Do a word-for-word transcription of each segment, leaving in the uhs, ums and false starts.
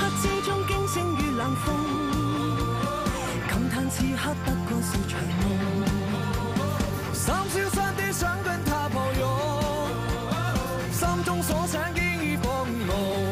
之中驚醒與冷風，感嘆此刻不過是場夢。三消三地想跟他抱擁，心中所想經已放夢。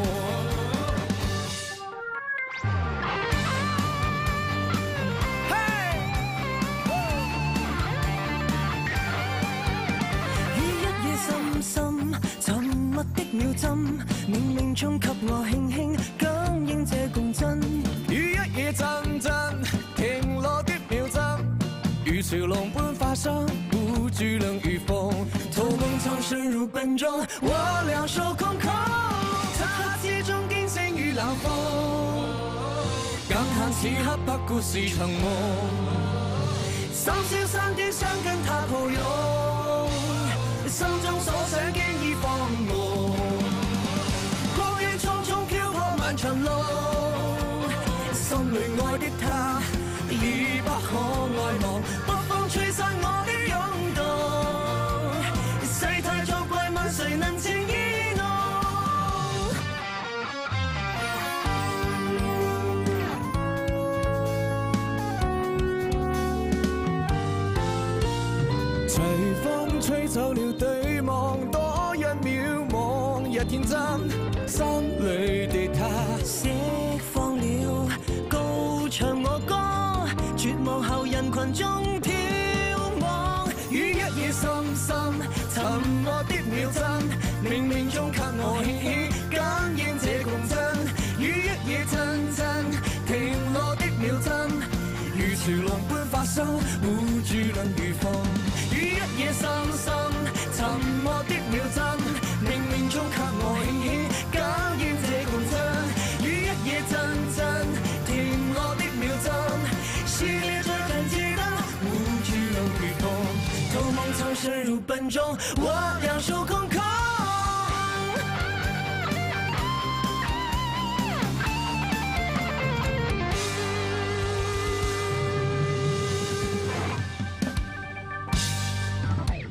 深深沉默的秒針，冥冥中給我輕輕感應這共振。與一夜陣陣停落的秒針，如潮浪般發生，無住涼如風。透夢中深入笨中，我兩手空空。漆黑之中驚醒與冷風，感嘆此刻不過是場夢。三消三點想跟他抱擁，心中所想經已放夢，光影匆匆飄過漫長路，心裏愛的他已不可愛慕，北風吹散我的湧動，世態作怪問誰能情意濃。隨風吹走了對望，多一秒望日天真，心裏的他釋放了，高唱我歌，絕望後人群中眺望，與一夜深深沉默的秒針，冥冥中給我輕輕感應這共振，與一夜陣陣停落的秒針，如潮浪般發生，護住涼如風。與一夜深深沉默的秒針，冥冥中給我輕輕感應這共振，與一夜陣陣停落的秒針，系列着感激的無懼冷與風，透夢曾深入笨中，我兩手空空。